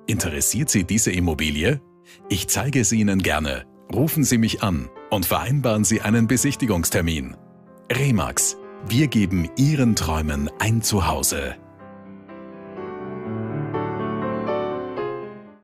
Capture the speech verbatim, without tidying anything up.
Interessiert Sie diese Immobilie? Ich zeige sie Ihnen gerne. Rufen Sie mich an und vereinbaren Sie einen Besichtigungstermin. Remax. Wir geben Ihren Träumen ein Zuhause.